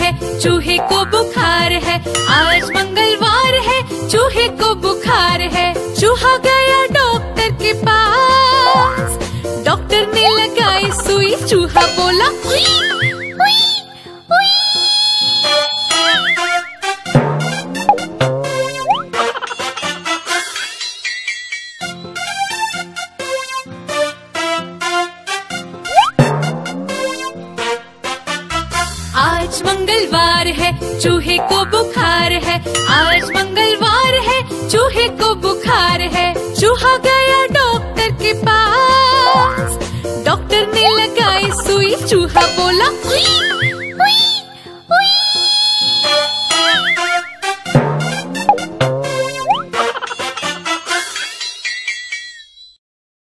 है, चूहे को बुखार है। आज मंगलवार है, चूहे को बुखार है। चूहा गया डॉक्टर के पास, डॉक्टर ने लगाई सुई। चूहा बोला हुई, हुई, हुई। आज मंगलवार है, चूहे को बुखार है। आज मंगलवार है, चूहे को बुखार है। चूहा गया डॉक्टर के पास, डॉक्टर ने लगाई सुई। चूहा बोला हुई,